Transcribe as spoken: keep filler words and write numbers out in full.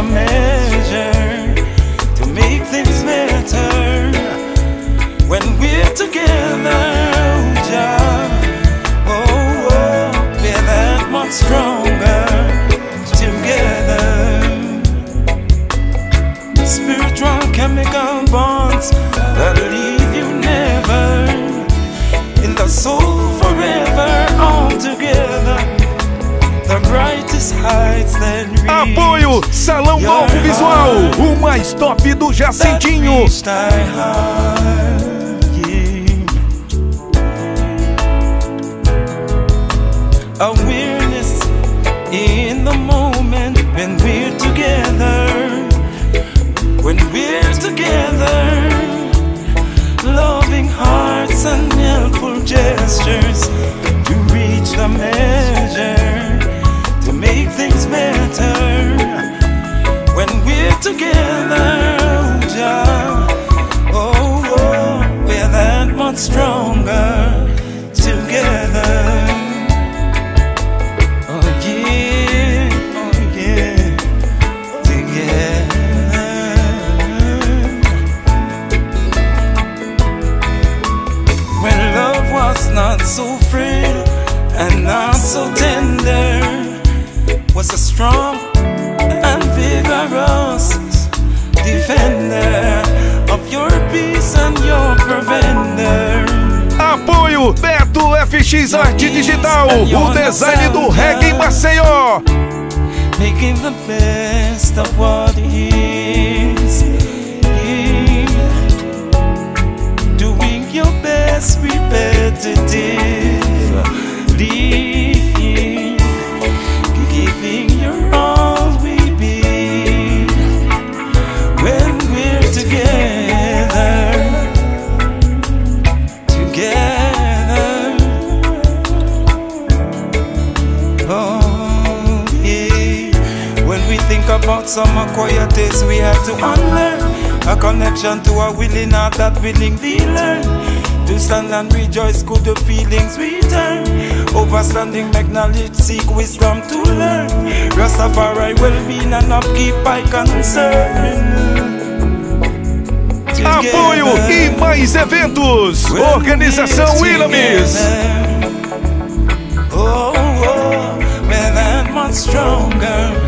measure to make things better. When we're together, Jah, oh, oh, we're that much stronger together. Spiritual chemical bonds that leave you never, in the soul forever, all together. The brightest heights that reach. Apoio Salão Audiovisual, o mais top do Jacintinho. Awareness in the moment when we're together. When we're together, loving hearts and helpful gestures to reach the measure, to make things better. When we're together, Jah, oh, oh, we're that much stronger together. Oh yeah, oh yeah, together. When love was not so frail and not so tender, was a strong and vigorous defender of your peace and your preventer. Apoio Beto F X Arte Digital, o design do reggae em Maceió. Making the best of what is, doing your best repetitively, giving your all we be. When we're together, together, oh yeah. When we think about some acquired taste, we have to unlearn a connection to a willing heart that willingly learn to stand and rejoice, good the feelings return. Overstanding, make knowledge, seek wisdom to learn. Rastafari well-being and upkeep by concern. Apoio e mais eventos. Organização Williams. Oh, oh, we're that much stronger